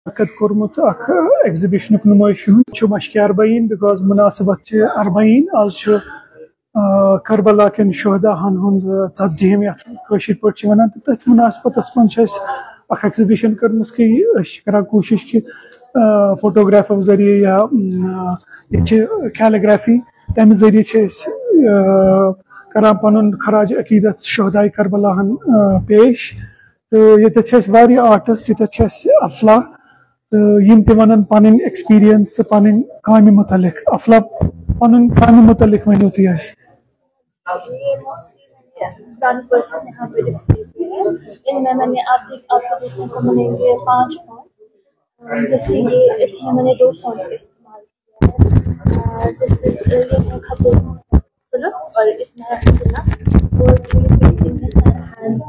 کورمت اخ ایگزبیشن نمائش مشق اربعین بیکاز مناسبت اربعین آج کربلا کن شہداہن ہند ژتجہم یت پہ ونان تو تھی مناسبت من اخ ایگزبیشن کرم کہ کران کوشش کہ فوٹوگرافو ذریعے یا کیلیگرافی تمہ ذریعے کران پن خراج عقیدت شہدائے کربلا پیش تو یہ آرٹسٹ یہ افلا تو یم تہ ونن پن ایکسپیرینس تو پن کامہ متعلق افلا پن کامہ متعلق ونو تھی پرانی پرسز یہاں پہ ڈسپلے ہوئے ہیں. ان میں نے آپ کو دیکھنے کو ملیں گے 5 فونٹس. جیسے یہ اس میں نے 2 فونٹس کا استعمال کیا ہے. یہ ہے خط سلف اور اس میں ہے اور یہ پینٹنگ ہے سارا ہینڈ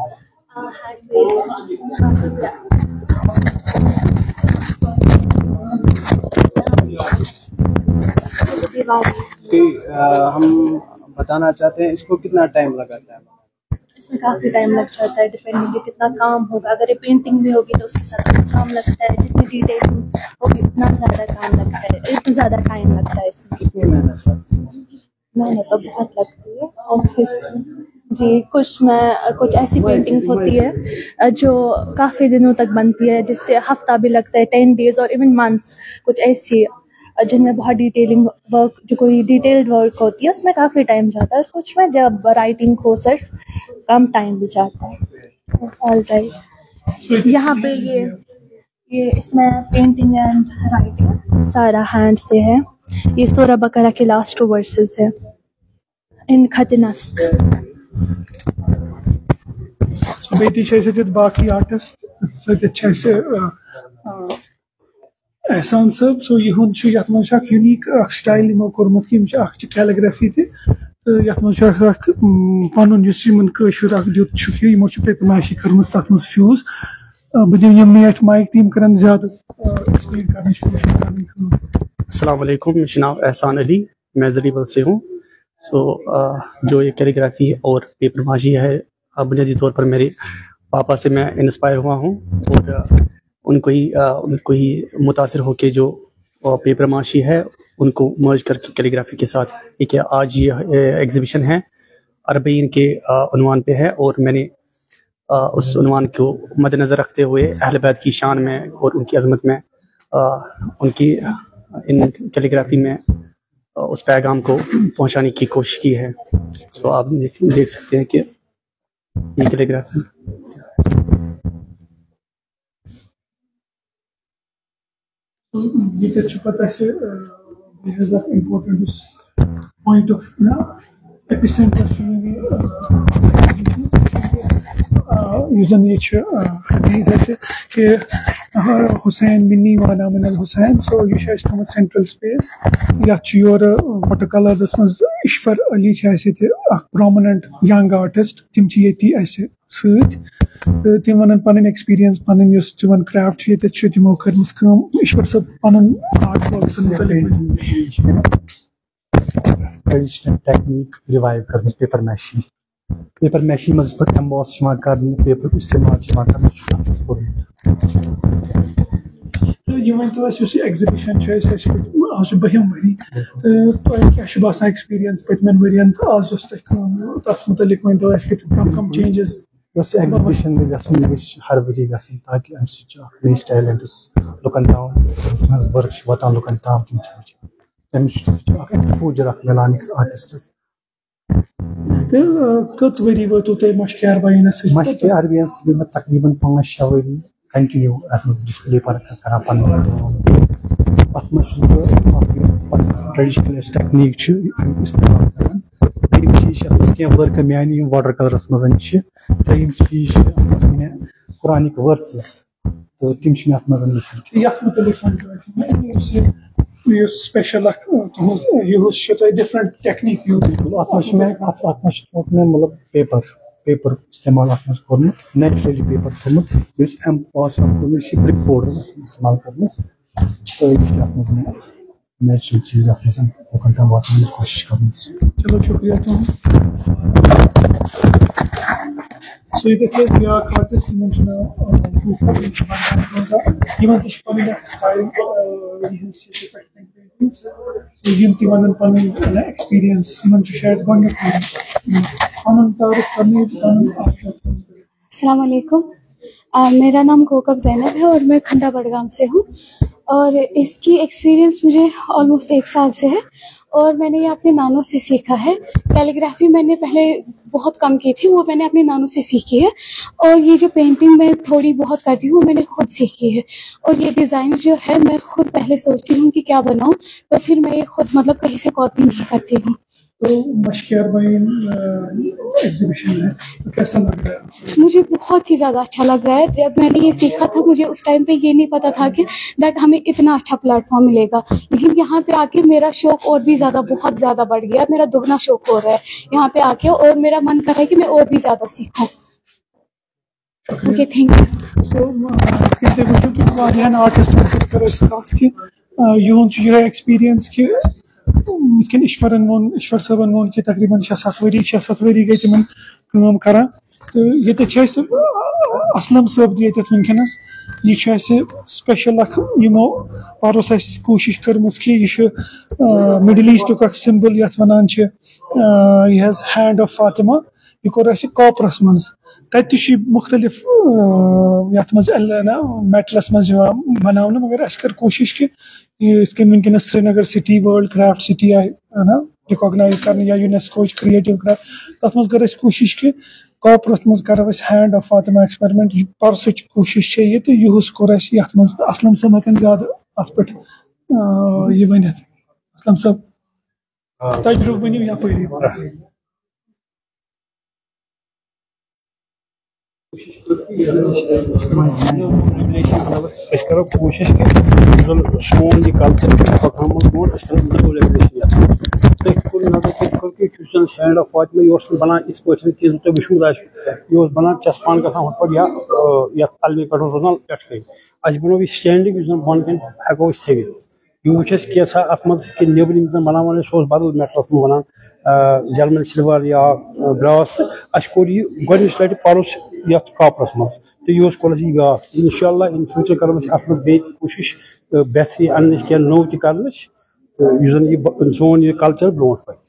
میڈ. ہم بتانا چاہتے ہیں اس کو کتنا ٹائم لگاتا ہے؟ اس میں کافی ٹائم لگ جاتا ہے ڈپینڈنگ کتنا کام ہوگا. اگر یہ پینٹنگ بھی ہوگی تو اس کے ساتھ کام لگتا ہے. جتنی ڈیٹیل ہوگی اتنا زیادہ کام لگتا ہے, اتنا زیادہ ٹائم لگتا ہے. اس میں کتنی محنت تو بہت لگتی ہے آبویسلی جی. کچھ ایسی پینٹنگس ہوتی ہے جو کافی دنوں تک بنتی ہے, جس سے ہفتہ بھی لگتا ہے, 10 days اور ایون منتھس. کچھ ایسی جن میں بہت ڈیٹیلنگ ورک, جو کوئی ڈیٹیلڈ ورک ہوتی ہے اس میں کافی ٹائم جاتا ہے. کچھ میں جب رائٹنگ ہو صرف کم ٹائم بھی جاتا ہے. All right. یہاں پہ یہ اس میں پینٹنگ اینڈ رائٹنگ سارا ہینڈ سے ہے. یہ سورہ بقرہ کے لاسٹ 2 ورسز ہے ان خط نسق. بیٹی باقی آرٹسٹ احسان صاحب. سو یہ یت من یونیک سٹائل یمو کورمت کہ کیلیگرافی تہ یت من پن قشر دیت یمو پیپر ماشی کرم تر مز فیوز. بہ دم میٹ مائک تم کرن زیادہ ایکسپلین کرنے کوشش کریں. السلام علیکم, میرا نام احسان علی, میں زدیبل سے ہوں. جو یہ کیلیگرافی اور پیپر ماشی ہے بنیادی طور پر میرے پاپا سے میں انسپائر ہوا ہوں اور ان کو ہی متاثر ہو کے جو پیپر ماشی ہے ان کو مرج کر کے کیلیگرافی کے ساتھ ایک آج یہ ایگزیبیشن ہے اربعین کے عنوان پہ ہے. اور میں نے اس عنوان کو مد نظر رکھتے ہوئے اہل بیت کی شان میں اور ان کی عظمت میں ان کی ان کیلیگرافی میں اس پیغام کو پہنچانے کی کوشش کی ہے. سو آپ دیکھ سکتے ہیں کہ یہ کیلیگرافی یہ پتہ امپورٹنٹ پوائنٹ آف ایپیسینٹر زن یہ حدیث ہے کہ حسین منی وانا من الحسین. سو یہ تھوت سینٹرل سپیس یت یور واٹر کلرس مز Ashfar Ali prominent young artist تم یہ ست تم ون پن ایکسپیرینس پن تمن کرافٹ یہ تمو کرم Ashfar Sahib pen art works traditional technique revive کرم پیپر میشی. پیپر میشی مز پہ ایمباس کرنے پیپر استعمال کرنے. یہ ورنو ایگزبیشن آج 12 ؤری تو تہ کیا باسان ایکسپیرینس پتمن ورین تو آز تر متعلق ورنو کہ کم چینجز. اس ایگزبیشن گھن ہر ؤری گھن تاکہ امہ سب نئی ٹیلنٹس لکن تام ورک واتان لکن تام تم تمہیں ایکسپوجر ملان أکس آرٹسٹس. تو کٔژ ؤری وٲتوٕ تۄہہِ مشق اربعینس سۭتۍ؟ مشق اربعین گٔے مےٚ تقریٖباً 5-6 ؤری کنٹِنیوٗ اتھ منٛز ڈسپلے کران پنُن کٲم. اتھ منٛز چھُس بہٕ اکھ ٹریڈیشنل یۄس ٹیکنیٖک چھِ امیُک استعمال کران. دوٚیِم چیٖز چھِ اتھ منٛز کینٛہہ ورکہٕ میانہِ یِم واٹر کلرس منٛز چھِ. ترٛیٚیِم چیٖز چھِ اتھ منٛز مےٚ قرآنِک ورسز تہٕ تِم چھِ مےٚ اتھ منٛز لیکھِتھ. یتھ متعلق یُس سپیشل اکھ تُہنٛز یُہُس چھُ تۄہہِ ڈِفرنٹ ٹیکنیٖک یوٗز. اتھ منٛز چھُ مےٚ تھوٚمُت مےٚ مطلب پیپر استعمال اتھ منٛز کوٚرمُت نیچرلی پیپر تھوٚمُت یُس امہِ پاس کوٚرمُت یہِ چھِ برک پوڈر استعمال کٔرمٕژ تہٕ یہِ چھِ اتھ منٛز مےٚ نیچرل چیٖز اتھ منٛز لُکن تام واتناونٕچ کوٗشش کٔرمٕژ. چلو شُکریہ تُہُنٛد. سو یہ بیاکھ آرٹسٹ یِمن چھُ ناو یِمن تہِ چھِ پنٕنۍ اکھ سٹایل یِم تہِ ونن پنٕنۍ ایکسپیرینس یِمن چھُ شاید گۄڈنیُک پنُن تعارُف کرنہٕ ییٚتہِ پنُن السلام علیکم، میرا نام کوکب زینب ہے اور میں کھنڈا بڑگام سے ہوں، اور اس کی ایکسپیرینس مجھے آلموسٹ 1 سال سے ہے، اور میں نے یہ اپنے نانوں سے سیکھا ہے۔ کیلیگرافی میں نے پہلے بہت کم کی تھی، وہ میں نے اپنے نانوں سے سیکھی ہے، اور یہ جو پینٹنگ میں تھوڑی بہت کرتی ہوں میں نے خود سیکھی ہے، اور یہ ڈیزائن جو ہے میں خود پہلے سوچتی ہوں کہ کیا بناؤں، تو پھر میں یہ خود مطلب کہیں سے کاپی نہیں کرتی ہوں۔ تو مشق اربعین ایگزیبیشن ہے تو کیسا لگ رہا ہے؟ مجھے بہت ہی زیادہ اچھا لگ رہا ہے۔ جب میں نے یہ سیکھا تھا مجھے اس ٹائم پہ یہ نہیں پتا تھا کہ ہمیں اتنا اچھا پلیٹ فارم ملے گا، لیکن یہاں پہ آ کے میرا شوق اور بھی زیادہ بہت زیادہ بڑھ گیا، میرا دگنا شوق ہو رہا ہے یہاں پہ آ کے، اور میرا من کر رہا ہے کہ میں اور بھی زیادہ سیکھوں۔ Okay, thank you. سو تُہۍ وٕچھِو کہِ واریاہن آرٹِسٹن سۭتۍ کَرو أسۍ کَتھ کہِ یِہُنٛد چھُ یِہوٚے ایکسپیٖرینس کہِ یِتھ کٔنۍ ایشور صٲبن ووٚن کہِ تقریٖباً 6-7 ؤری گٔے تِمن کٲم کران، تہٕ ییٚتٮ۪تھ چھِ اَسہِ اسلم صٲب تہِ ییٚتٮ۪تھ وٕنکیٚنس، یہِ چھُ اَسہِ سپیشل اکھ یِمو پَرُس اَسہِ کوٗشِش کٔرمٕژ کہِ یہِ چھُ مِڈل ایٖسٹُک اکھ سِمبل یتھ وَنان چھِ یہِ حظ ہینڈ آف فاطمہ، یہِ کوٚر اَسہِ کاپرس منٛز، تَتہِ تہِ چھُ مُختلف یتھ منٛز میٹلس منٛز یِوان بناونہٕ، مگر اَسہِ کٔر کوٗشِش کہِ یِتھ کٔنۍ وٕنکیٚنس Srinagar city world craft city آیہِ رِکاگنایز کرنہٕ یا یونیسکوچ کریٹِو کرافٹ، تتھ منٛز کٔر اَسہِ کوٗشِش کہِ کاپرس منٛز کرو أسۍ ہینڈ آف فاطمہ ایکسپیرمنٹ، یہِ پرسٕچ کوٗشِش چھےٚ یہِ تہٕ یِہُس کوٚر اَسہِ یتھ منٛز، تہٕ اسلم صٲب ہٮ۪کن زیادٕ اتھ پٮ۪ٹھ یہِ ؤنِتھ۔ اسلم صٲب تجرُبہٕ ؤنِو یپٲری۔ أسۍ کرو کوٗشِش کہِ سون یہِ کلچر پکناوہون برونٛٹھ، أسۍ کرو ریگولیشن یتھ منٛز۔ تُہۍ کوٚرُو نظر کٔرِتھ کہِ یُس زن ہینڈ آف فاطمہ یہِ اوس نہٕ بنان یِتھ پٲٹھۍ کہِ تۄہہِ وٕچھمُت آسہِ، یہِ اوس بنان چسپان گژھان ہُتھ پٲٹھۍ یا یتھ الوِ پٮ۪ٹھ اوس روزان پٮ۪ٹھٕ کَنۍ، اَسہِ بنوو یہِ سٹینڈنگ یُس زن بۄنہٕ کَنۍ ہٮ۪کو أسۍ تھٲوِتھ۔ یہِ وٕچھ اَسہِ کینٛژھا اتھ منٛز کہِ نیبرِم زن بناوان ٲسۍ سُہ اوس بدل میٹلس منٛز بنان، جرمن سلور یا براس، تہٕ اَسہِ کوٚر یہِ گۄڈنِچ لٹہِ پرُس یتھ کاپرس منٛز، تہٕ یِہُس کوٚر اَسہِ یہِ بیٛاکھ۔ انشاء اللہ اِن فیوٗچر کرو أسۍ اتھ منٛز بیٚیہِ تہِ کوٗشِش بہتری اننٕچ، کینٛہہ نوٚو تہِ کرنٕچ، تہٕ یُس زن یہِ سون یہِ کلچر برونٛٹھ پکہِ۔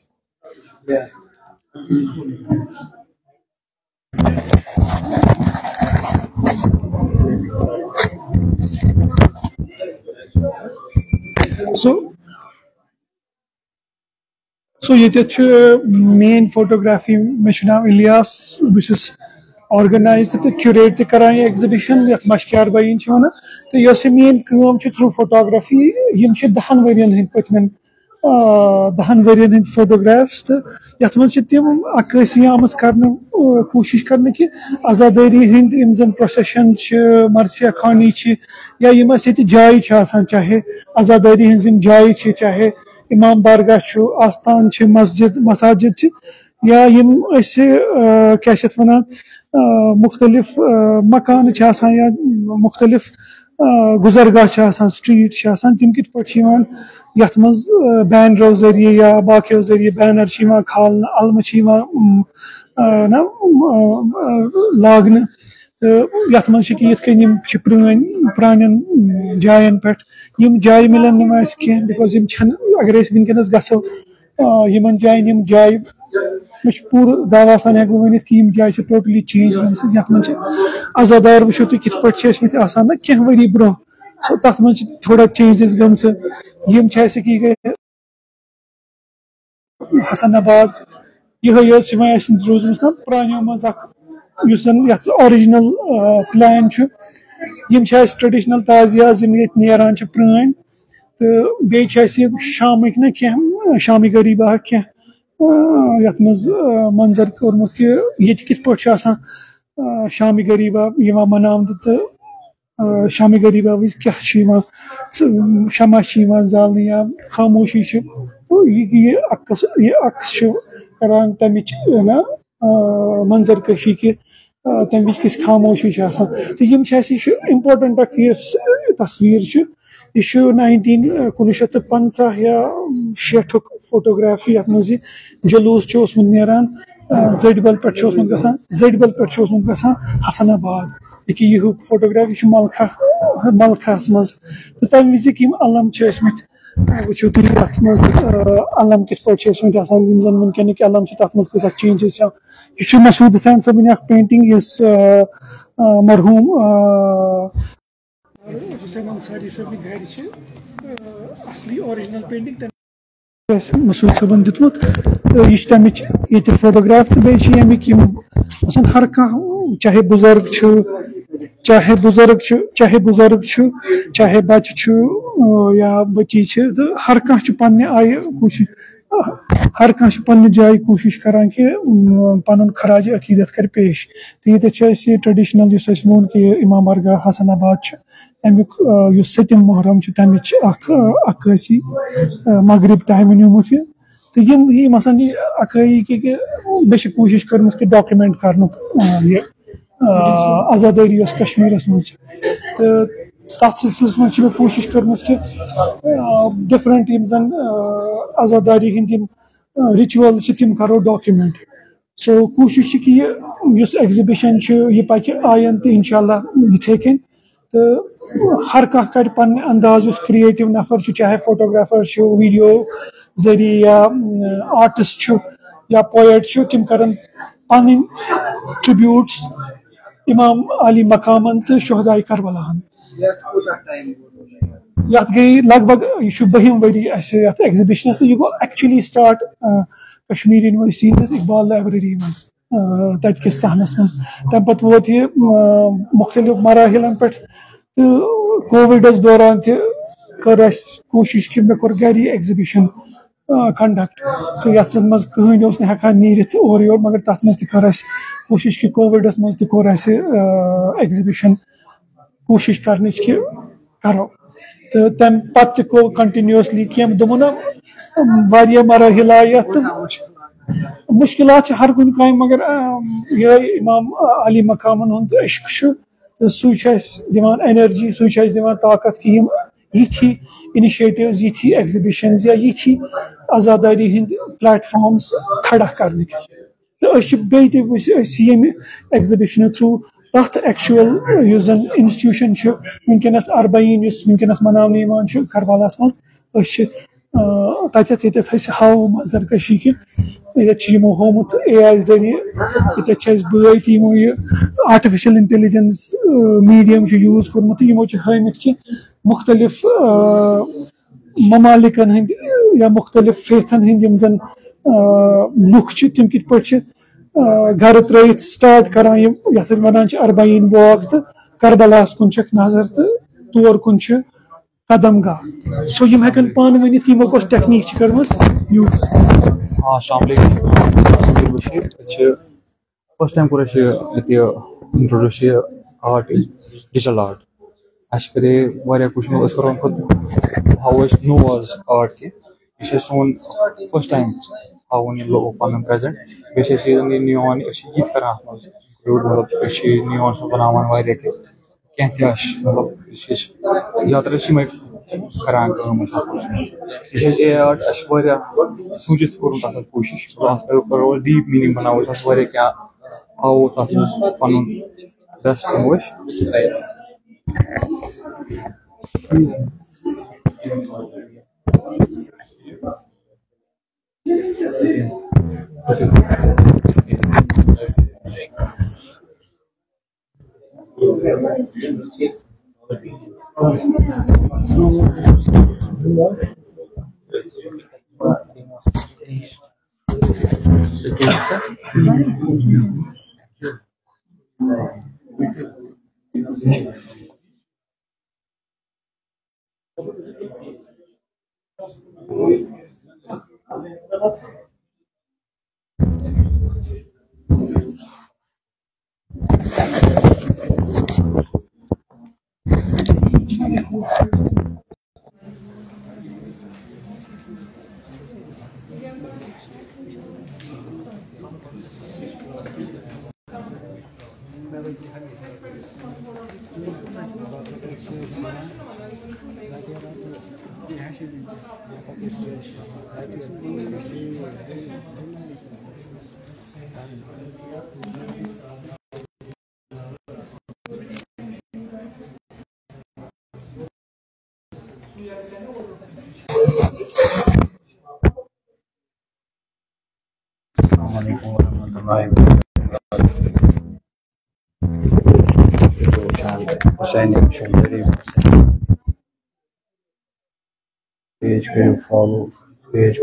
سو ییٚتٮ۪تھ چھُ مین فوٹوگرافی، مےٚ چھُ ناو الیاس، بہٕ چھُس آرگنایز تہٕ کیوریٹ تہِ کران یہِ ایگزِبِشن یتھ مشق اربعین چھِ وَنان، تہٕ یۄس یہِ میٲنۍ کٲم چھِ تھروٗ فوٹوگرافی، یِم چھِ 10 ؤرین ہٕنٛدۍ پٔتمٮ۪ن 10 ؤرین ہٕنٛدۍ فوٹوگرافس، تہٕ یتھ منٛز چھِ تِم عکٲسی آمٕژ کرنہٕ کوٗشِش کرنہٕ کہِ آزادٲری ہٕنٛدۍ یِم زن پروسیشن چھِ، مرثیہ خانی چھِ، یا یِم اَسہِ ییٚتہِ جایہِ چھِ آسان، چاہے آزادٲری ہٕنٛز یِم جایہِ چھِ، چاہے امام بارگاہ چھُ، آستان چھِ، مساجد چھِ، یا یِم أسۍ کیاہ چھِ اتھ وَنان مختلف مکانہٕ چھِ آسان، یا مختلف گُزرگاہ چھِ آسان، سٹریٹ چھِ آسان، تِم کِتھ پٲٹھۍ چھِ یِوان یتھ منٛز بینرو ذٔریعہٕ یا باقیو ذٔریعہٕ بینر چھِ یِوان کھالنہٕ، علمہٕ چھِ یِوان لاگنہٕ، تہٕ یتھ منٛز چھِ کہِ یِتھ کٔنۍ یِم چھِ پرانٮ۪ن جاین پٮ۪ٹھ، یِم جایہِ مِلن نہٕ وۄنۍ اَسہِ کینٛہہ، بِکاز یِم چھنہٕ، اگر أسۍ وٕنکیٚنس گژھو یِمن جاین، یِم جایہِ مےٚ چھُ پوٗرٕ دعوا سان ہٮ۪کہٕ بہٕ ؤنِتھ کہِ یِم جایہِ چھِ ٹوٹلی چینج گٔمژٕ، یتھ منٛز چھِ عزادار وٕچھو تُہۍ کِتھ پٲٹھۍ چھِ ٲسمٕتۍ آسان نہ کینٛہہ ؤری برونٛہہ، سو تتھ منٛز چھِ تھوڑا چینجز گٔمژٕ، یِم چھِ اَسہِ یہِ گٔے حسن آباد، یِہوے حظ چھِ وۄنۍ اَسہِ روٗزمٕژ نہ پرانیو منٛز اکھ یُس زن یتھ آرِجنل پلان چھُ، یِم چھِ اَسہِ ٹریڈِشنل تازیاز یِم ییٚتہِ نیران چھِ پرٲنۍ، تہٕ بیٚیہِ چھِ اَسہِ شامٕکۍ نہ کینٛہہ شامہِ غریٖباہٕکۍ کینٛہہ یتھ منٛز منظر کوٚرمُت کہِ ییٚتہِ کِتھ پٲٹھۍ چھُ آسان شامہِ غریٖبا یِوان مناونہٕ، تہٕ شامہِ غریٖبا وِزِ کیاہ چھُ یِوان شمع چھِ یِوان زالنہٕ یا خاموشی چھِ، یہِ عکس چھُ کران تمِچ منظر کٔشی کہِ تمہِ وِزِ کِژھ خاموشی چھِ آسان، تہٕ یِم چھِ اَسہِ، یہِ چھُ اِمپاٹنٹ اکھ یُس تصویٖر چھُ، یہِ چھُ 1950 یا 60 فوٹوگرافی، یتھ منٛز یہِ جلوٗس چھُ اوسمُت نیران زڈبل پہ گژھان زڈبل پہ گژھان حسن آباد کہ یہ فوٹوگراف یہ ملکھس مز تو تمہ وز علم وچھو تھی ات مز علم کت پہ آسان زن ونکینک علم تر مز کۭژاہ چینجز یہ مسعود حسین صٲبٕنۍ اکھ پینٹنگ یس مرحوم حسین انصاری صٲبنہِ گرِ چھِ اصلی آرجنل پینٹنگ مسعود صٲبن دیُتمُت تہٕ یہِ چھِ تمِچ ییٚتہِ فوٹوگراف تہٕ بیٚیہِ چھِ ییٚمِکۍ یِم آسان ہر کانٛہہ چاہے بُزرگ چھُ چاہے بُزرگ چھُ چاہے بچہِ چھُ یا بچی چھِ تہٕ ہر کانٛہہ چھُ پننہِ آیہِ کوٗشِش ہر کانٛہہ چھُ پننہِ جایہِ کوٗشِش کران کہِ پنُن خراج عقیٖدت کرِ پیش تہٕ ییٚتٮ۪تھ چھُ اَسہِ یہِ ٹریڈِشنل یُس اَسہِ ووٚن کہِ امام بارگاہ حسن آباد چھُ امیُک یُس 7 محرم چھُ تمِچ اکھ عکٲسی مغرب ٹایمہٕ نیوٗمُت یہِ تہٕ یِم آسان یہِ عکٲیی کہِ بیٚیہِ چھِ کوٗشِش کٔرمٕژ کہِ ڈاکمنٹ کرنُک یہِ آزادٲری یۄس کشمیٖرس منٛز چھِ تہٕ تتھ سلسلس منٛز چھِ مےٚ کوٗشِش کٔرمٕژ کہِ ڈفرنٹ یِم زن آزاداری ہٕنٛدۍ یِم رِچوَل چھِ تِم کرو ڈاکمنٹ سو کوٗشِش چھِ کہِ یُس ایگزِبِشن چھُ یہِ پکہِ آیندٕ تہِ انشاء اللہ یِتھے کٔنۍ تہٕ ہر کانٛہہ کرِ پننہِ انداز یُس کریٹِو نفر چھُ چاہے فوٹوگرافر چھُ ویڈیو ذٔریعہٕ یا آرٹسٹ چھُ یا پویٹ چھُ تِم کرن پنٕنۍ ٹرibutes امام علی مقامن تہٕ شہداے کربلاہن یتھ گٔے لگ بگ یہ چھُ 12ہِم ؤری اسہِ یتھ ایگزِبِشنس تہٕ یہِ گوٚو ایکچُؤلی سٹارٹ کشمیٖر یونیورسٹی ہٕنٛدِس اقبال لایبریری منٛز تتہِ کِس صحنس منٛز تمہِ پتہٕ ووت یہِ مختلف مراحلن پٮ۪ٹھ تہٕ کووِڈس دوران تہِ کٔر اسہِ کوٗشِش کہِ مےٚ کوٚر گرِ ایگزِبِشن کنڈکٹ تہٕ یتھ منٛز کٕہٕنۍ اوس نہٕ ہٮ۪کان نیٖرِتھ اورٕ یور مگر تتھ منٛز تہِ کٔر اسہِ کوٗشِش کہِ کووِڈس منٛز تہِ کوٚر اسہِ ایگزِبِشن کوٗشِش کرنٕچ کہِ کرو تہٕ تمہِ پتہٕ تہِ گوٚو کنٹِنیوسلی کینٛہہ دوٚپمو نا واریاہ مراحل آیہِ یتھ تہٕ مُشکِلات چھِ ہر کُنہِ کامہِ مگر یِہوے امام علی مقامن ہُنٛد عشق چھُ تہٕ سُے چھُ اسہِ دِوان اینرجی سُے چھُ اسہِ دِوان طاقت کہِ یِم یِتھی اِنِشیٹِوز یِتھی ایگزِبِشنز یا یِتھی آزاداری ہٕنٛدۍ پلیٹ فارمز کھڑا کرنٕکۍ تہٕ أسۍ چھِ بیٚیہِ تہِ أسۍ ییٚمہِ ایگزِبِشنہٕ تھروٗ تتھ ایکچُول یُس زن انسٹِٹیوٗشن چھُ ؤنکیٚنس اربعین یُس ؤنکیٚنس مناونہٕ یِوان چھُ کربلاہس منٛز أسۍ چھِ ییٚتٮ۪تھ أسۍ ہاوو منظر کشی کہِ ییٚتٮ۪تھ چھُ یِمو ہومُت AI ذٔریعہٕ ییٚتٮ۪تھ چھِ اَسہِ بٲے تہِ یِمو یہِ آرٹِفِشل انٹیلِجنس میٖڈیم چھُ یوٗز کوٚرمُت تہٕ یِمو چھِ ہٲومٕتۍ کہِ مختلف ممالِکن ہٕنٛدۍ یا مختلف فیتھن ہٕنٛدۍ یِم زن لُکھ چھِ تِم کِتھ پٲٹھۍ چھِ گرٕ ترٲیِتھ سٹارٹ کران یِم یتھ أسۍ ونان چھِ اربعین واک تہٕ کربلاہس کُن چھکھ نظر تہٕ تور کُن چھُ قدم گاہ سو یِم ہٮ۪کن پانہٕ ؤنِتھ یِمو کۄس ٹیکنیٖک چھِ کٔرمٕژ یوٗز السلام علیکم فسٹ ٹایم کوٚر اَسہِ ییٚتہِ اِنٹرٛوڈیوٗس یہِ آرٹ ڈِجٹل آرٹ اَسہِ کرے واریاہ کوٗشِش أسۍ کرو اَمہِ کھۄتہٕ ہاوو أسۍ نوٚو آز آرٹ کہِ یہِ چھُ سون فسٹ ٹایم ہاوُن یہِ لوگو پنُن پریزنٹ بیٚیہِ چھِ أسۍ یہِ نیون أسۍ چھِ یہِ تہِ کران اَتھ منٛز مطلب أسۍ چھِ نیون سُہ بناوان واریاہ کینٛہہ کینٛہہ تہِ آسہِ مطلب یہِ چھِ أسۍ زیادٕ تر أسۍ یِمے کران کٲم أسۍ اَتھ منٛز یہِ چھِ اَسہِ آرٹ اَسہِ چھِ واریاہ سوٗنچِتھ کوٚرمُت تَتھ منٛز کوٗشِش اَتھ کرو أسۍ ڈیٖپ میٖنِنٛگ بناوو أسۍ اَتھ واریاہ کینٛہہ ہاوو تَتھ منٛز پنُن بیسٹ دِمو أسۍ Assalamualaikum warahmatullahi wabarakatuh. Hussaini Page follow page